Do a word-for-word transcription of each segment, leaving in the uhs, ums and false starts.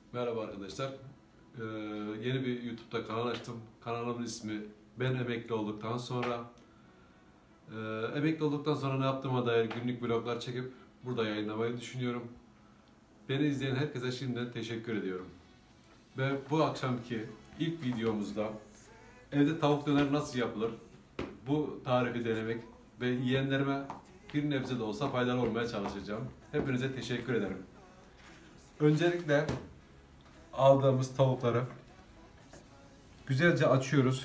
Merhaba arkadaşlar. Ee, yeni bir YouTube'da kanal açtım. Kanalımın ismi Ben Emekli Olduktan Sonra. Ee, emekli olduktan sonra ne yaptığıma dair günlük vloglar çekip burada yayınlamayı düşünüyorum. Beni izleyen herkese şimdiden teşekkür ediyorum. Ve bu akşamki ilk videomuzda evde tavuk döner nasıl yapılır? Bu tarifi denemek ve yiyenlerime bir nebze de olsa faydalı olmaya çalışacağım. Hepinize teşekkür ederim. Öncelikle aldığımız tavukları güzelce açıyoruz.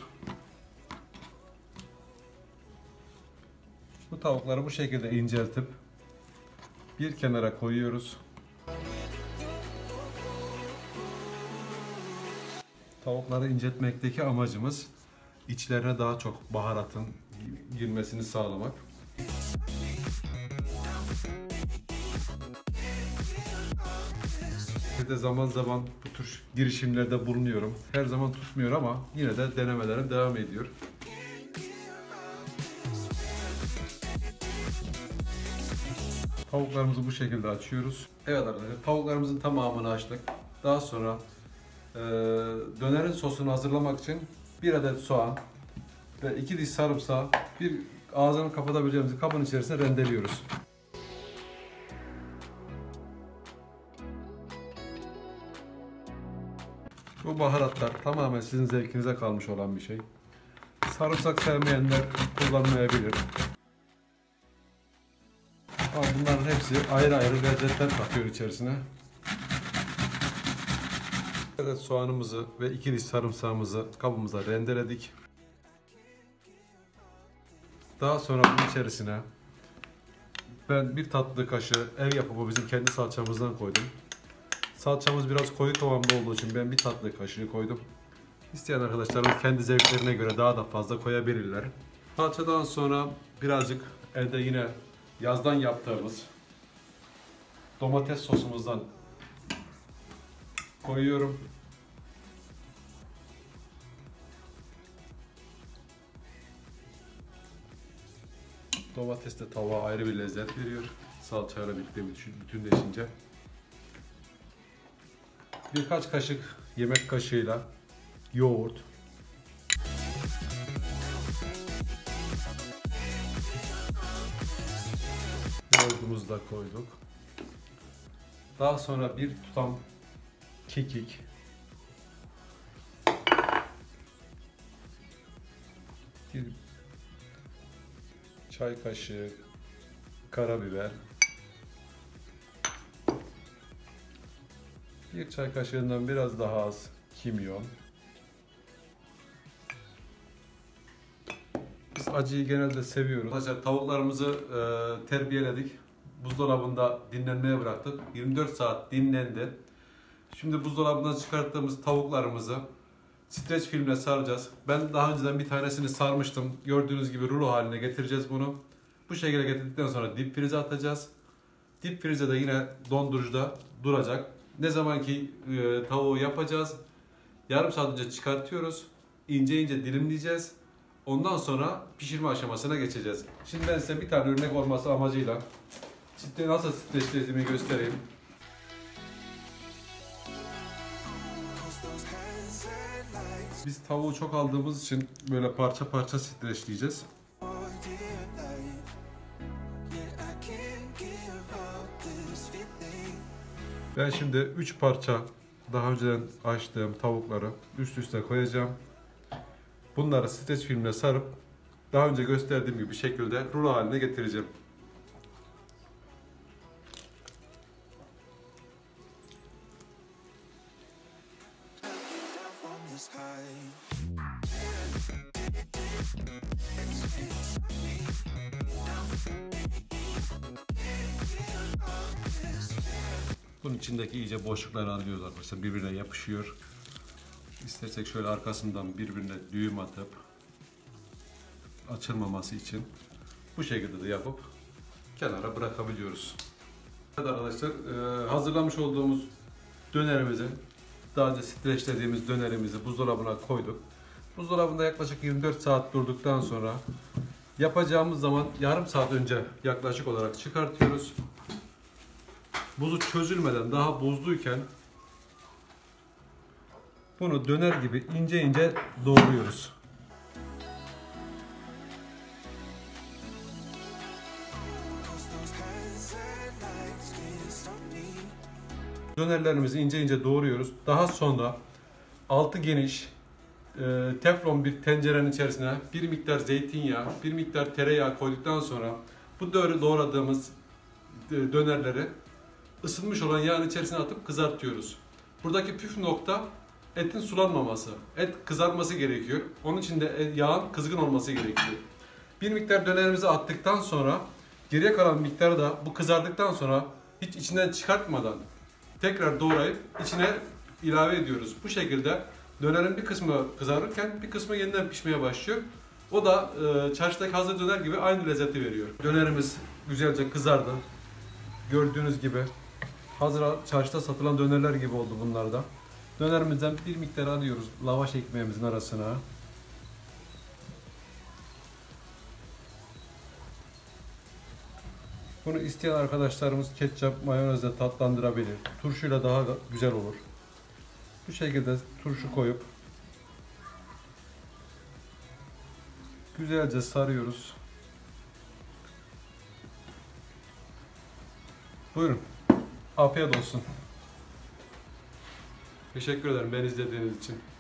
Bu tavukları bu şekilde inceltip bir kenara koyuyoruz. Tavukları inceltmekteki amacımız içlerine daha çok baharatın girmesini sağlamak. Bir de zaman zaman bu tür girişimlerde bulunuyorum. Her zaman tutmuyor ama yine de denemelerim devam ediyor. Tavuklarımızı bu şekilde açıyoruz. Evet arkadaşlar, tavuklarımızın tamamını açtık. Daha sonra e, dönerin sosunu hazırlamak için bir adet soğan ve iki diş sarımsağı bir ağzını kapatabileceğimiz kabın içerisine rendeliyoruz. Bu baharatlar tamamen sizin zevkinize kalmış olan bir şey. Sarımsak sevmeyenler kullanmayabilir. Ama bunların hepsi ayrı ayrı lezzetler katıyor içerisine. Evet, soğanımızı ve iki diş sarımsağımızı kabımıza rendeledik. Daha sonra bunun içerisine ben bir tatlı kaşığı ev yapımı bizim kendi salçamızdan koydum. Salçamız biraz koyu kıvamda olduğu için ben bir tatlı kaşığı koydum. İsteyen arkadaşlarımız kendi zevklerine göre daha da fazla koyabilirler. Salçadan sonra birazcık evde yine yazdan yaptığımız domates sosumuzdan koyuyorum. Domates de tavuğa ayrı bir lezzet veriyor. Salçayla birlikte bütünleşince. Birkaç kaşık yemek kaşığıyla yoğurt. Yoğurdumuzu da koyduk. Daha sonra bir tutam kekik. Bir çay kaşığı karabiber. Bir çay kaşığından biraz daha az kimyon. Biz acıyı genelde seviyoruz. Arkadaşlar tavuklarımızı e, terbiyeledik. Buzdolabında dinlenmeye bıraktık. yirmi dört saat dinlendi. Şimdi buzdolabından çıkarttığımız tavuklarımızı streç filmle saracağız. Ben daha önceden bir tanesini sarmıştım. Gördüğünüz gibi rulo haline getireceğiz bunu. Bu şekilde getirdikten sonra dip frize atacağız. Dip frize de yine dondurucuda duracak. Ne zaman ki e, tavuğu yapacağız, yarım saat önce çıkartıyoruz. İnce ince dilimleyeceğiz. Ondan sonra pişirme aşamasına geçeceğiz. Şimdi ben size bir tane örnek olması amacıyla ciddi nasıl streçlediğimi göstereyim. Biz tavuğu çok aldığımız için böyle parça parça streçleyeceğiz. Ben şimdi üç parça daha önceden açtığım tavukları üst üste koyacağım. Bunları streç filmle sarıp daha önce gösterdiğim gibi şekilde rulo haline getireceğim. Bunun içindeki iyice boşlukları alıyoruz arkadaşlar. Birbirine yapışıyor. İstersek şöyle arkasından birbirine düğüm atıp açılmaması için bu şekilde de yapıp kenara bırakabiliyoruz. Evet arkadaşlar, hazırlamış olduğumuz dönerimizi, daha önce streçlediğimiz dönerimizi buzdolabına koyduk. Buzdolabında yaklaşık yirmi dört saat durduktan sonra yapacağımız zaman yarım saat önce yaklaşık olarak çıkartıyoruz. Buzu çözülmeden daha buzluyken Bunu döner gibi ince ince doğruyoruz. Dönerlerimizi ince ince doğruyoruz. Daha sonra altı geniş e, teflon bir tencerenin içerisine bir miktar zeytinyağı, bir miktar tereyağı koyduktan sonra bu doğradığımız dönerleri ısınmış olan yağın içerisine atıp kızartıyoruz. Buradaki püf nokta etin sulanmaması. Et kızarması gerekiyor. Onun için de yağın kızgın olması gerekiyor. Bir miktar dönerimizi attıktan sonra geriye kalan miktarı da bu kızardıktan sonra hiç içinden çıkartmadan tekrar doğrayıp içine ilave ediyoruz. Bu şekilde dönerin bir kısmı kızarırken bir kısmı yeniden pişmeye başlıyor. O da e, çarşıdaki hazır döner gibi aynı lezzeti veriyor. Dönerimiz güzelce kızardı. Gördüğünüz gibi hazır çarşıda satılan dönerler gibi oldu bunlar da. Dönerimizden bir miktar alıyoruz lavaş ekmeğimizin arasına. Bunu isteyen arkadaşlarımız ketçap, mayonezle tatlandırabilir. Turşuyla daha güzel olur. Bu şekilde turşu koyup güzelce sarıyoruz. Buyurun. Afiyet olsun. Teşekkür ederim beni izlediğiniz için.